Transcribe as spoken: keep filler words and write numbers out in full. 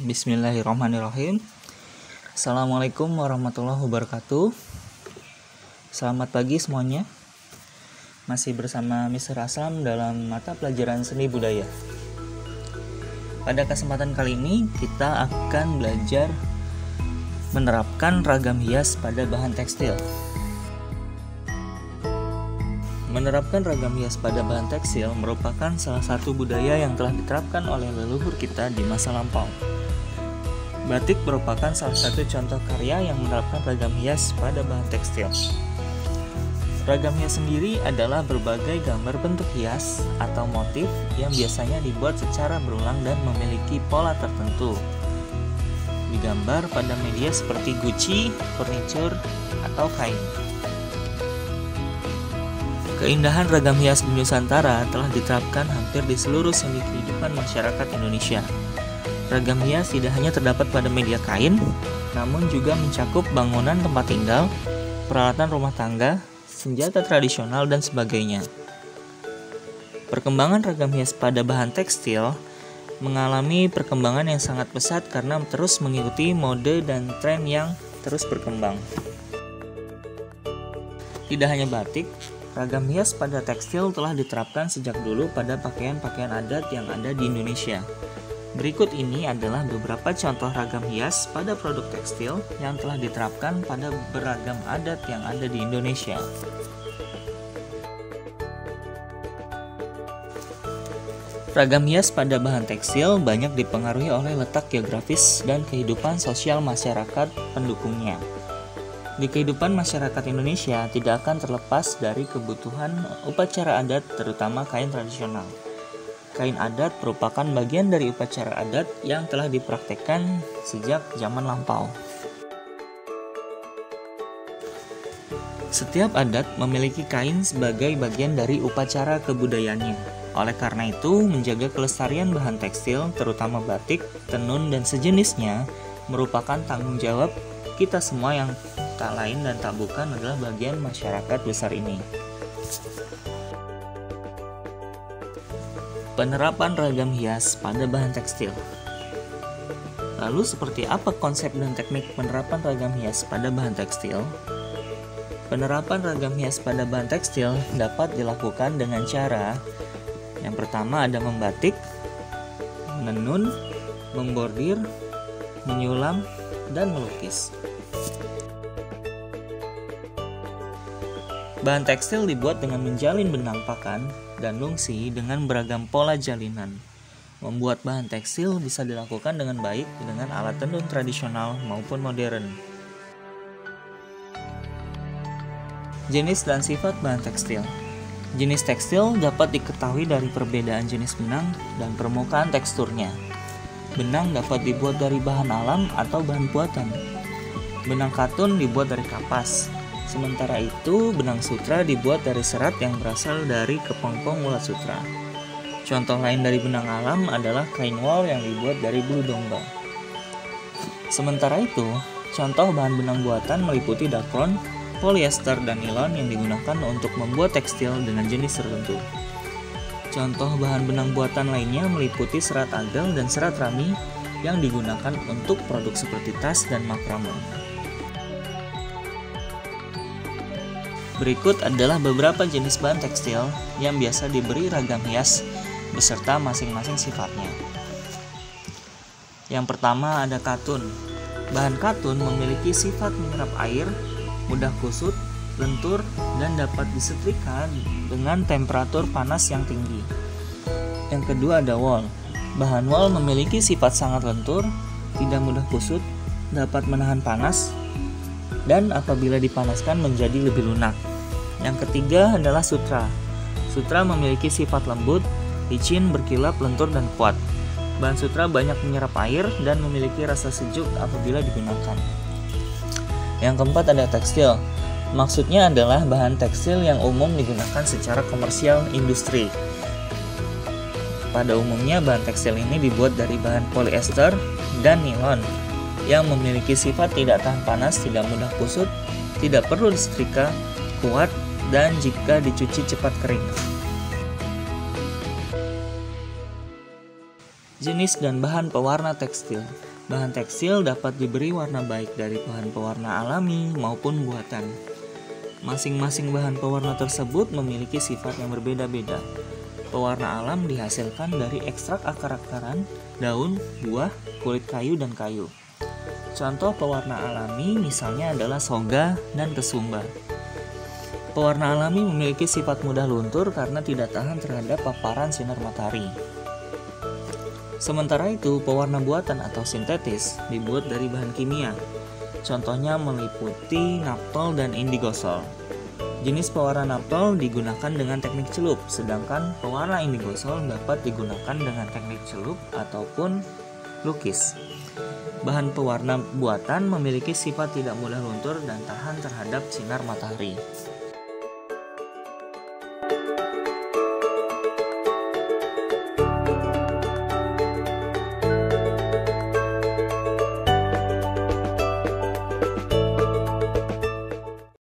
Bismillahirrahmanirrahim. Assalamualaikum warahmatullahi wabarakatuh. Selamat pagi semuanya. Masih bersama mister Aslam dalam mata pelajaran seni budaya. Pada kesempatan kali ini kita akan belajar menerapkan ragam hias pada bahan tekstil. Menerapkan ragam hias pada bahan tekstil merupakan salah satu budaya yang telah diterapkan oleh leluhur kita di masa lampau. Batik merupakan salah satu contoh karya yang menerapkan ragam hias pada bahan tekstil. Ragam hias sendiri adalah berbagai gambar bentuk hias atau motif yang biasanya dibuat secara berulang dan memiliki pola tertentu. Digambar pada media seperti guci, furniture, atau kain. Keindahan ragam hias di Nusantara telah diterapkan hampir di seluruh sendi kehidupan masyarakat Indonesia. Ragam hias tidak hanya terdapat pada media kain, namun juga mencakup bangunan tempat tinggal, peralatan rumah tangga, senjata tradisional, dan sebagainya. Perkembangan ragam hias pada bahan tekstil mengalami perkembangan yang sangat pesat karena terus mengikuti mode dan tren yang terus berkembang. Tidak hanya batik, ragam hias pada tekstil telah diterapkan sejak dulu pada pakaian-pakaian adat yang ada di Indonesia. Berikut ini adalah beberapa contoh ragam hias pada produk tekstil yang telah diterapkan pada beragam adat yang ada di Indonesia. Ragam hias pada bahan tekstil banyak dipengaruhi oleh letak geografis dan kehidupan sosial masyarakat pendukungnya. Di kehidupan masyarakat Indonesia tidak akan terlepas dari kebutuhan upacara adat, terutama kain tradisional. Kain adat merupakan bagian dari upacara adat yang telah dipraktekkan sejak zaman lampau. Setiap adat memiliki kain sebagai bagian dari upacara kebudayaannya. Oleh karena itu, menjaga kelestarian bahan tekstil, terutama batik, tenun, dan sejenisnya, merupakan tanggung jawab kita semua yang tak lain dan tak bukan adalah bagian masyarakat besar ini. Penerapan ragam hias pada bahan tekstil. Lalu seperti apa konsep dan teknik penerapan ragam hias pada bahan tekstil? Penerapan ragam hias pada bahan tekstil dapat dilakukan dengan cara yang pertama ada membatik, menenun, membordir, menyulam, dan melukis. Bahan tekstil dibuat dengan menjalin benang pakan dan lungsi dengan beragam pola jalinan. Membuat bahan tekstil bisa dilakukan dengan baik dengan alat tenun tradisional maupun modern. Jenis dan sifat bahan tekstil. Jenis tekstil dapat diketahui dari perbedaan jenis benang dan permukaan teksturnya. Benang dapat dibuat dari bahan alam atau bahan buatan. Benang katun dibuat dari kapas. Sementara itu, benang sutra dibuat dari serat yang berasal dari kepompong ulat sutra. Contoh lain dari benang alam adalah kain wol yang dibuat dari bulu domba. Sementara itu, contoh bahan benang buatan meliputi dakron, polyester, dan nilon yang digunakan untuk membuat tekstil dengan jenis tertentu. Contoh bahan benang buatan lainnya meliputi serat agel dan serat rami yang digunakan untuk produk seperti tas dan makrame. Berikut adalah beberapa jenis bahan tekstil yang biasa diberi ragam hias beserta masing-masing sifatnya. Yang pertama ada katun. Bahan katun memiliki sifat menyerap air, mudah kusut, lentur, dan dapat disetrika dengan temperatur panas yang tinggi. Yang kedua ada wol. Bahan wol memiliki sifat sangat lentur, tidak mudah kusut, dapat menahan panas, dan apabila dipanaskan menjadi lebih lunak. Yang ketiga adalah sutra. Sutra memiliki sifat lembut, licin, berkilap, lentur, dan kuat. Bahan sutra banyak menyerap air dan memiliki rasa sejuk apabila digunakan. Yang keempat ada tekstil. Maksudnya adalah bahan tekstil yang umum digunakan secara komersial industri. Pada umumnya bahan tekstil ini dibuat dari bahan polyester dan nilon yang memiliki sifat tidak tahan panas, tidak mudah kusut, tidak perlu disetrika, kuat, dan jika dicuci cepat kering. Jenis dan bahan pewarna tekstil. Bahan tekstil dapat diberi warna baik dari bahan pewarna alami maupun buatan. Masing-masing bahan pewarna tersebut memiliki sifat yang berbeda-beda. Pewarna alam dihasilkan dari ekstrak akar-akaran, daun, buah, kulit kayu, dan kayu. Contoh pewarna alami misalnya adalah soga dan kesumba. Pewarna alami memiliki sifat mudah luntur karena tidak tahan terhadap paparan sinar matahari. Sementara itu, pewarna buatan atau sintetis dibuat dari bahan kimia. Contohnya meliputi naptol dan indigosol. Jenis pewarna naptol digunakan dengan teknik celup, sedangkan pewarna indigosol dapat digunakan dengan teknik celup ataupun lukis. Bahan pewarna buatan memiliki sifat tidak mudah luntur dan tahan terhadap sinar matahari.